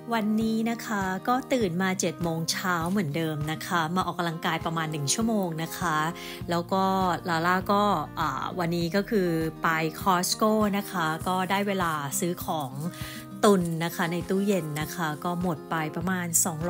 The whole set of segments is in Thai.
วันนี้นะคะก็ตื่นมา7 โมงเช้าเหมือนเดิมนะคะมาออกกำลังกายประมาณ1 ชั่วโมงนะคะแล้วก็ลาล่าก็วันนี้ก็คือไปคอสโก้นะคะก็ได้เวลาซื้อของตุนนะคะในตู้เย็นนะคะก็หมดไปประมาณ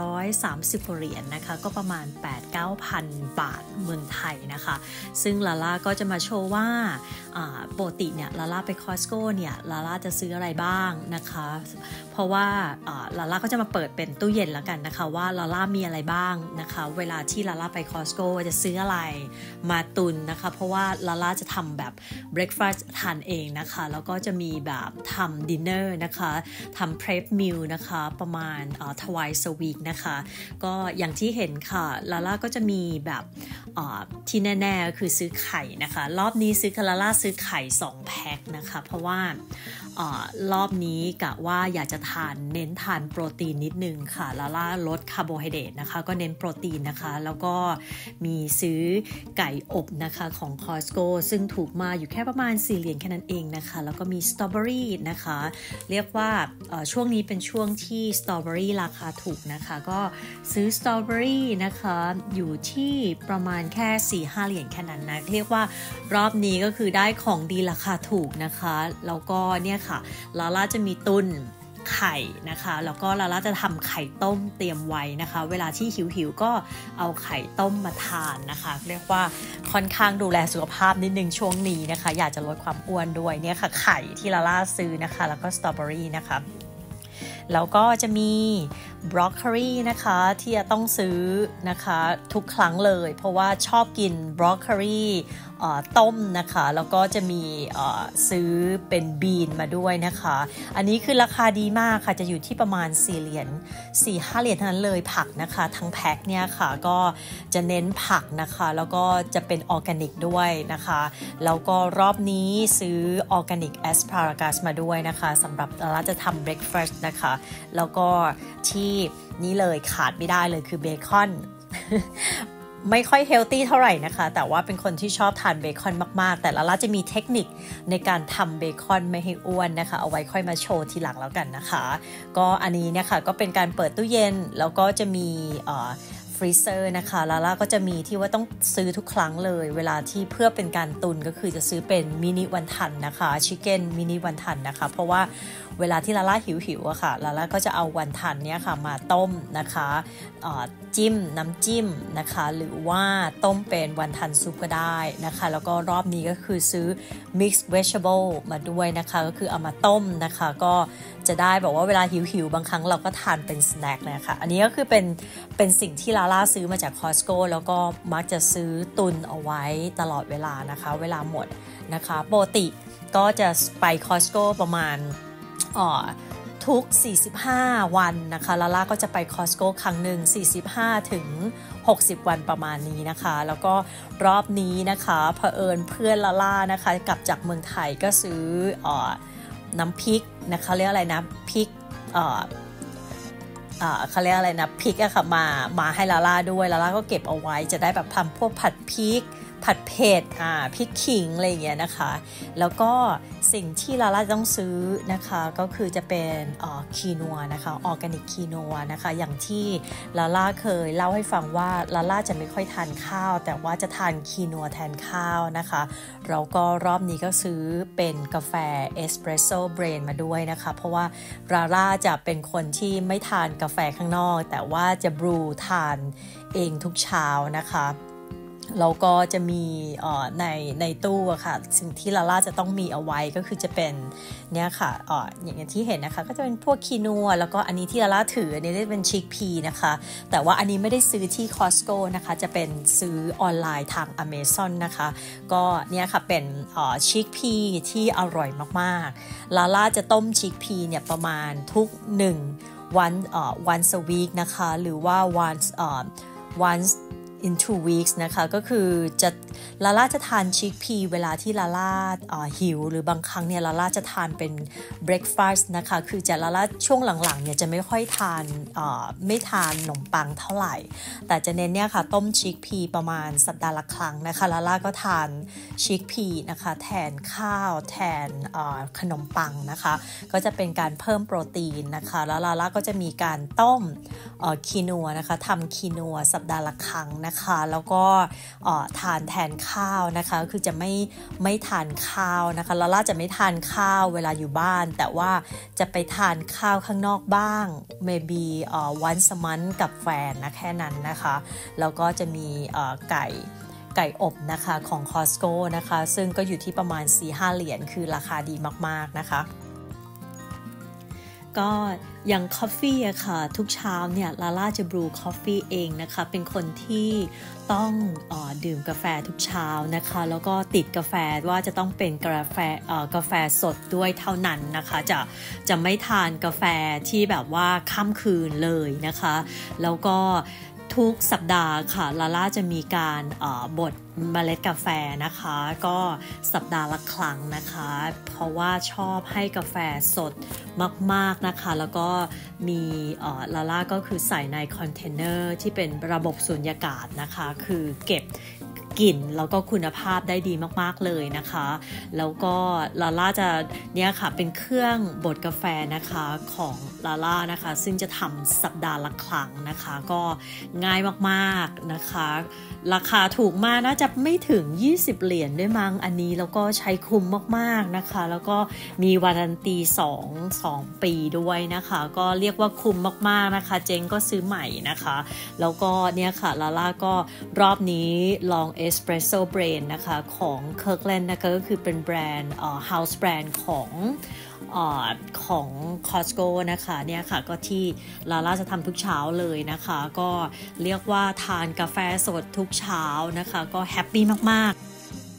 230 เหรียญนะคะก็ประมาณ 8-9,000 บาทเมืองไทยนะคะซึ่งลาล่าก็จะมาโชว์ว่าปกติเนี่ยลาล่าไปคอสโก้เนี่ยลาล่าจะซื้ออะไรบ้างนะคะเพราะว่าลาล่าก็จะมาเปิดเป็นตู้เย็นแล้วกันนะคะว่าลาล่ามีอะไรบ้างนะคะเวลาที่ลาล่าไปคอสโก้จะซื้ออะไรมาตุนนะคะเพราะว่าลาล่าจะทำแบบเบรคฟาสต์ทานเองนะคะแล้วก็จะมีแบบทำดินเนอร์นะคะทำ prep meal นะคะประมาณtwice a week นะคะก็อย่างที่เห็นค่ะลาล่าก็จะมีแบบที่แน่ๆคือซื้อไข่นะคะรอบนี้ลาล่าซื้อไข่2 แพ็คนะคะเพราะว่ารอบนี้กะว่าอยากจะเน้นทานโปรตีนนิดนึงค่ะลาล่าลดคาร์โบไฮเดรตนะคะก็เน้นโปรตีนนะคะแล้วก็มีซื้อไก่อบนะคะของ Costco ซึ่งถูกมาอยู่แค่ประมาณ4 เหรียญแค่นั้นเองนะคะแล้วก็มีสตรอเบอรี่นะคะเรียกว่าช่วงนี้เป็นช่วงที่สตรอเบอรี่ราคาถูกนะคะก็ซื้อสตรอเบอรี่นะคะอยู่ที่ประมาณแค่ 4-5 เหรียญแค่นั้นนะเรียกว่ารอบนี้ก็คือได้ของดีราคาถูกนะคะแล้วก็เนี่ยค่ะลาล่าจะมีตุนไข่นะคะแล้วก็ลาล่าจะทำไข่ต้มเตรียมไว้นะคะเวลาที่หิวๆก็เอาไข่ต้มมาทานนะคะเรียกว่าค่อนข้างดูแลสุขภาพนิดนึงช่วงนี้นะคะอยากจะลดความอ้วนด้วยเนี่ยค่ะไข่ที่ลาล่าซื้อนะคะแล้วก็สตรอเบอรี่นะคะแล้วก็จะมีบรอกโคลีนะคะที่จะต้องซื้อนะคะทุกครั้งเลยเพราะว่าชอบกินบรอกโคลีต้มนะคะแล้วก็จะมีซื้อเป็นบีนมาด้วยนะคะอันนี้คือราคาดีมากค่ะจะอยู่ที่ประมาณ4 เหรียญ 4-5 เหรียญเท่านั้นเลยผักนะคะทั้งแพ็คเนี่ยค่ะก็จะเน้นผักนะคะแล้วก็จะเป็นออร์แกนิกด้วยนะคะแล้วก็รอบนี้ซื้อออร์แกนิกแอสพารากัสมาด้วยนะคะสำหรับเราจะทำเบรคฟาสต์นะคะแล้วก็ที่นี่เลยขาดไม่ได้เลยคือเบคอนไม่ค่อยเฮลตี้เท่าไหร่นะคะแต่ว่าเป็นคนที่ชอบทานเบคอนมากๆแต่ละร้านจะมีเทคนิคในการทำเบคอนไม่ให้อ้วนนะคะเอาไว้ค่อยมาโชว์ทีหลังแล้วกันนะคะก็อันนี้นะคะก็เป็นการเปิดตู้เย็นแล้วก็จะมีฟรีเซอร์นะคะลาล่าก็จะมีที่ว่าต้องซื้อทุกครั้งเลยเวลาที่เพื่อเป็นการตุนก็คือจะซื้อเป็นมินิวันทันนะคะชิคเก้นมินิวันทันนะคะเพราะว่าเวลาที่ลาล่าหิวๆอะค่ะลาล่าก็จะเอาวันทันเนี้ยค่ะมาต้มนะคะจิ้มน้ำจิ้มนะคะหรือว่าต้มเป็นวันทันซุปก็ได้นะคะแล้วก็รอบนี้ก็คือซื้อ mixed vegetable มาด้วยนะคะก็คือเอามาต้มนะคะก็จะได้บอกว่าเวลาหิวๆบางครั้งเราก็ทานเป็นสแน็คนะคะอันนี้ก็คือเป็นสิ่งที่ลาล่าซื้อมาจาก Costco แล้วก็มักจะซื้อตุนเอาไว้ตลอดเวลานะคะเวลาหมดนะคะปกติก็จะไป Costco ประมาณทุก45 วันนะคะลาล่าก็จะไป Costco ครั้งหนึ่ง45 ถึง 60 วันประมาณนี้นะคะแล้วก็รอบนี้นะคะเผอิญเพื่อนลาล่านะคะกลับจากเมืองไทยก็ซื้อน้ำพริกนะคะเรียกอะไรนะพริกเขาเรียกอะไรนะพริกอะค่ะมาให้ลาล่าด้วยลาล่าก็เก็บเอาไว้จะได้แบบทำพวกผัดพริกผัดเผ็ดพริกขิงอะไรอย่างเงี้ยนะคะแล้วก็สิ่งที่ลาล่าต้องซื้อนะคะก็คือจะเป็นคีนัวนะคะออร์แกนิกคีนัวนะคะอย่างที่ลาล่าเคยเล่าให้ฟังว่าลาล่าจะไม่ค่อยทานข้าวแต่ว่าจะทานคีนัวแทนข้าวนะคะแล้วก็รอบนี้ก็ซื้อเป็นกาแฟเอสเปรสโซ่เบรนมาด้วยนะคะเพราะว่าลาล่าจะเป็นคนที่ไม่ทานกาแฟข้างนอกแต่ว่าจะบรูทานเองทุกเช้านะคะแล้วก็จะมีในตู้อะค่ะสิ่งที่ลาล่าจะต้องมีเอาไว้ก็คือจะเป็นเนี่ยค่ะอย่างที่เห็นนะคะก็จะเป็นพวกคีนัวแล้วก็อันนี้ที่ลาล่าถืออันนี้ได้เป็นชิคพีนะคะแต่ว่าอันนี้ไม่ได้ซื้อที่ Costco นะคะจะเป็นซื้อออนไลน์ทาง Amazon นะคะก็เนี่ยค่ะเป็นชิคพีที่อร่อยมากๆลาล่าจะต้มชิคพีเนี่ยประมาณทุก1 วันonce a week นะคะหรือว่าonce in 2 weeks นะคะก็คือลาล่าจะทานชิคพีเวลาที่ลาล่าหิวหรือบางครั้งเนี่ยลาล่าจะทานเป็น breakfast นะคะคือลาล่าช่วงหลังๆเนี่ยจะไม่ค่อยทานไม่ทานขนมปังเท่าไหร่แต่จะเน้นเนี่ยค่ะต้มชิคพีประมาณสัปดาห์ละครั้งนะคะลาล่าก็ทานชิคพีนะคะแทนข้าวแทนขนมปังนะคะก็จะเป็นการเพิ่มโปรตีนนะคะแล้วลาล่าก็จะมีการต้มคีนัวนะคะทำคีนัวสัปดาห์ละครั้งนะคะแล้วก็ทานแทนข้าวนะคะคือจะไม่ทานข้าวนะคะลาล่าจะไม่ทานข้าวเวลาอยู่บ้านแต่ว่าจะไปทานข้าวข้างนอกบ้าง maybe once a month กับแฟนนะแค่นั้นนะคะแล้วก็จะมีไก่อบนะคะของ Costco นะคะซึ่งก็อยู่ที่ประมาณ 4-5 เหรียญคือราคาดีมากๆนะคะก็อย่างกาแฟอะค่ะทุกเช้าเนี่ยลาล่าจะบรูกาแฟเองนะคะเป็นคนที่ต้องดื่มกาแฟทุกเช้านะคะแล้วก็ติดกาแฟว่าจะต้องเป็นกาแฟสดด้วยเท่านั้นนะคะจะไม่ทานกาแฟที่แบบว่าค่ำคืนเลยนะคะแล้วก็ทุกสัปดาห์ค่ะลาล่าจะมีการบดเมล็ดกาแฟนะคะก็สัปดาห์ละครั้งนะคะเพราะว่าชอบให้กาแฟสดมากๆนะคะแล้วก็มีลาล่าก็คือใส่ในคอนเทนเนอร์ที่เป็นระบบสุญญากาศนะคะคือเก็บกลิ่นแล้วก็คุณภาพได้ดีมากๆเลยนะคะแล้วก็ลาล่าจะเนี่ยค่ะเป็นเครื่องบดกาแฟนะคะของลาล่านะคะซึ่งจะทำสัปดาห์ละครั้งนะคะก็ง่ายมากๆนะคะราคาถูกมากน่าจะไม่ถึง20เหรียญด้วยมั้งอันนี้แล้วก็ใช้คุ้มมากๆนะคะแล้วก็มีวารันตี2 ปีด้วยนะคะก็เรียกว่าคุ้มมากๆนะคะเจ๊งก็ซื้อใหม่นะคะแล้วก็เนี่ยค่ะลาล่าก็รอบนี้ลองEspresso Brain นะคะของ Kirkland นะคะก็คือเป็นแบรนด์ House Brand ของ Costco นะคะเนี่ยค่ะก็ที่ลาล่าจะทำทุกเช้าเลยนะคะก็เรียกว่าทานกาแฟสดทุกเช้านะคะก็แฮปปี้มากๆ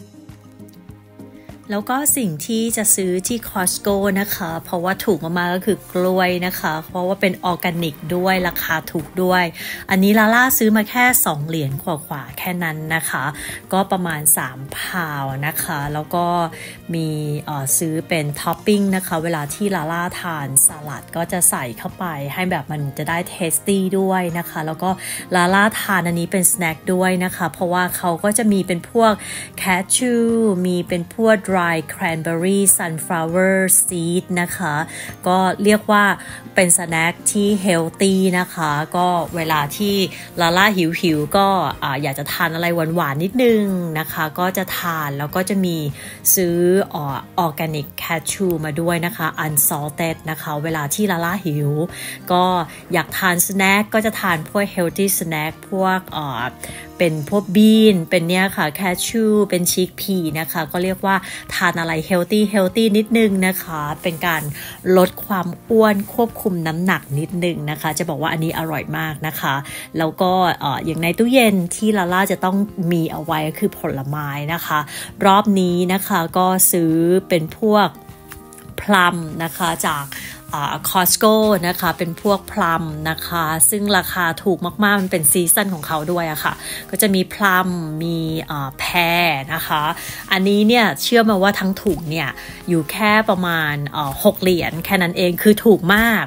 แล้วก็สิ่งที่จะซื้อที่ Costco นะคะเพราะว่าถูกมากๆก็คือกล้วยนะคะเพราะว่าเป็นออร์แกนิกด้วยราคาถูกด้วยอันนี้ลาล่าซื้อมาแค่2เหรียญกว่าๆแค่นั้นนะคะก็ประมาณ3พาวนะคะแล้วก็มีซื้อเป็นท็อปปิ้งนะคะเวลาที่ลาล่าทานสลัดก็จะใส่เข้าไปให้แบบมันจะได้เทสตี้ด้วยนะคะแล้วก็ลาล่าทานอันนี้เป็นสแน็คด้วยนะคะเพราะว่าเขาก็จะมีเป็นพวกแคชชูมีเป็นพวกdry cranberry sunflower seed นะคะก็เรียกว่าเป็นสแน็คที่เฮลตี้นะคะก็เวลาที่ลาล่าหิวก็อยากจะทานอะไรหวานๆนิดนึงนะคะก็จะทานแล้วก็จะมีซื้อorganic cashew มาด้วยนะคะ unsalted นะคะเวลาที่ลาล่าหิวก็อยากทานสแน็คก็จะทานพวก healthy snack พวกเป็นพวกบีนเป็นเนี่ยค่ะแคชชูเป็นชิคพีนะคะก็เรียกว่าทานอะไรเฮลตี้นิดนึงนะคะเป็นการลดความอ้วนควบคุมน้ำหนักนิดนึงนะคะจะบอกว่าอันนี้อร่อยมากนะคะแล้วก็อย่างในตู้เย็นที่ลาล่าจะต้องมีเอาไว้ก็คือผลไม้นะคะรอบนี้นะคะก็ซื้อเป็นพวกพลัมนะคะจากCostco นะคะเป็นพวกพลัมนะคะซึ่งราคาถูกมากๆมันเป็นซีซั่นของเขาด้วยอะค่ะก็จะมีพลัมมีแพรนะคะอันนี้เนี่ยเชื่อมาว่าทั้งถุงเนี่ยอยู่แค่ประมาณ6เหรียญแค่นั้นเองคือถูกมาก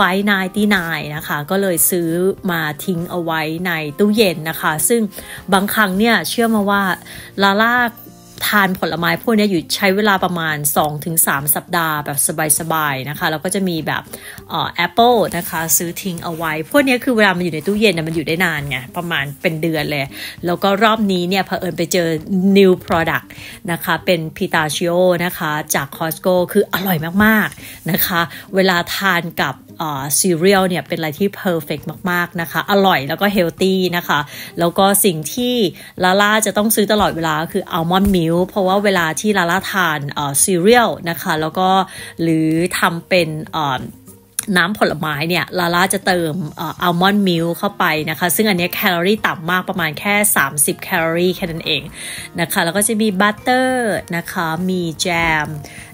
5.99นะคะก็เลยซื้อมาทิ้งเอาไว้ในตู้เย็นนะคะซึ่งบางครั้งเนี่ยเชื่อมาว่าลาล่าทานผลไม้พวกนี้อยู่ใช้เวลาประมาณ 2-3 สัปดาห์แบบสบายๆนะคะแล้วก็จะมีแบบแอปเปิลนะคะซื้อทิ้งเอาไว้พวกนี้คือเวลามันอยู่ในตู้เย็นนะมันอยู่ได้นานไงประมาณเป็นเดือนเลยแล้วก็รอบนี้เนี่ยเผอิญไปเจอ new product นะคะเป็นพิตาชิโอนะคะจาก Costco คืออร่อยมากๆนะคะเวลาทานกับซีเรียลเนี่ยเป็นอะไรที่เพอร์เฟกต์มากๆนะคะอร่อยแล้วก็เฮลตี้นะคะแล้วก็สิ่งที่ลาล่าจะต้องซื้อตลอดเวลาคืออัลมอนด์มิลค์เพราะว่าเวลาที่ลาล่าทานซีเรียลนะคะแล้วก็หรือทำเป็นน้ำผลไม้เนี่ยลาล่าจะเติมอัลมอนด์มิลค์เข้าไปนะคะซึ่งอันนี้แคลอรี่ต่ำมากประมาณแค่30แคลอรี่แค่นั้นเองนะคะแล้วก็จะมีบัตเตอร์นะคะมีแจม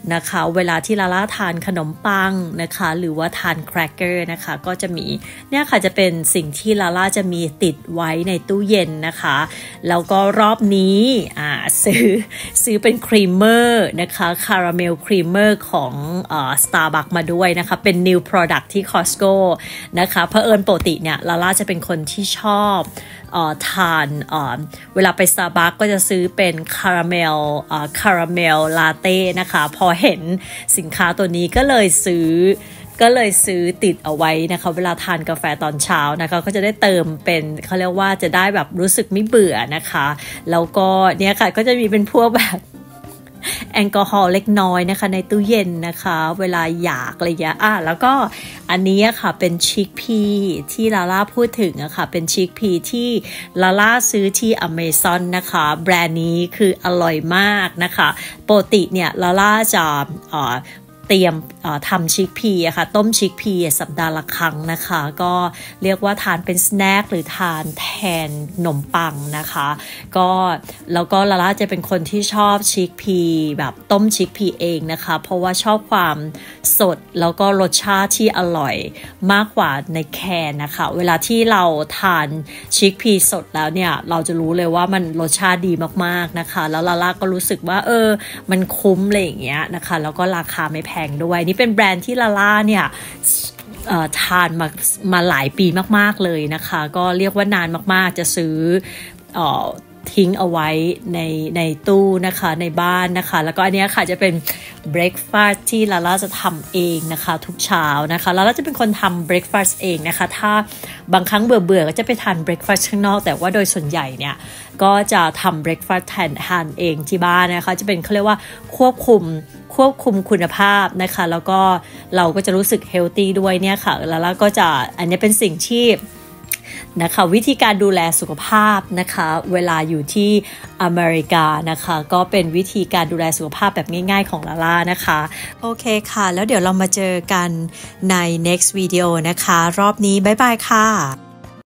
นะคะเวลาที่ลาล่าทานขนมปังนะคะหรือว่าทานแครกเกอร์นะคะก็จะมีเนี่ยค่ะจะเป็นสิ่งที่ลาล่าจะมีติดไว้ในตู้เย็นนะคะแล้วก็รอบนี้ซื้อเป็นครีมเมอร์นะคะคาราเมลครีมเมอร์ของStarbucks มาด้วยนะคะเป็น new product ที่ Costco นะคะเผอิญปกติเนี่ยลาล่าจะเป็นคนที่ชอบทานเวลาไป Starbucks ก็จะซื้อเป็นคาราเมลลาเต้นะคะพอเห็นสินค้าตัวนี้ก็เลยซื้อติดเอาไว้นะคะเวลาทานกาแฟตอนเช้านะคะก็จะได้เติมเป็นเขาเรียกว่าจะได้แบบรู้สึกไม่เบื่อนะคะแล้วก็เนี่ยค่ะก็จะมีเป็นพวกแบบแอลกอฮอล์เล็กน้อยนะคะในตู้เย็นนะคะเวลาอยากอะไรอย่างเงี้ยแล้วก็อันนี้ค่ะเป็นชิคพีที่ลาล่าพูดถึงอะค่ะเป็นชิคพีที่ลาล่าซื้อที่ Amazon นะคะแบรนด์นี้คืออร่อยมากนะคะปกติเนี่ยลาล่าจะเตรียมทำชิคพีอะค่ะต้มชิคพีสัปดาห์ละครั้งนะคะก็เรียกว่าทานเป็นสแน็คหรือทานแทนขนมปังนะคะก็แล้วก็ลาล่าจะเป็นคนที่ชอบชิคพีแบบต้มชิคพีเองนะคะเพราะว่าชอบความสดแล้วก็รสชาติที่อร่อยมากกว่าในแคนนะคะเวลาที่เราทานชิคพีสดแล้วเนี่ยเราจะรู้เลยว่ามันรสชาติดีมากๆนะคะแล้วลาล่าก็รู้สึกว่ามันคุ้มอะไรอย่างเงี้ยนะคะแล้วก็ราคาไม่แพงด้วยนี่เป็นแบรนด์ที่ลาล่าเนี่ยทานมาหลายปีมากๆเลยนะคะก็เรียกว่านานมากๆจะซื้อทิ้งเอาไว้ในตู้นะคะในบ้านนะคะแล้วก็อันนี้ค่ะจะเป็นเบรคฟาสต์ที่ลาล่าจะทำเองนะคะทุกเช้านะคะลาล่าจะเป็นคนทำเบรคฟาสต์เองนะคะถ้าบางครั้งเบื่อก็จะไปทานเบรคฟาสต์ข้างนอกแต่ว่าโดยส่วนใหญ่เนี่ยก็จะทำเบรคฟาสต์ทานเองที่บ้านนะคะจะเป็นเขาเรียกว่าควบคุมคุณภาพนะคะแล้วก็เราก็จะรู้สึกเฮลตี้ด้วยเนี่ยค่ะแล้วก็จะอันนี้เป็นสิ่งที่นะคะวิธีการดูแลสุขภาพนะคะเวลาอยู่ที่อเมริกานะคะก็เป็นวิธีการดูแลสุขภาพแบบง่ายๆของลาล่านะคะโอเคค่ะแล้วเดี๋ยวเรามาเจอกันใน next video นะคะรอบนี้บ๊ายบายค่ะ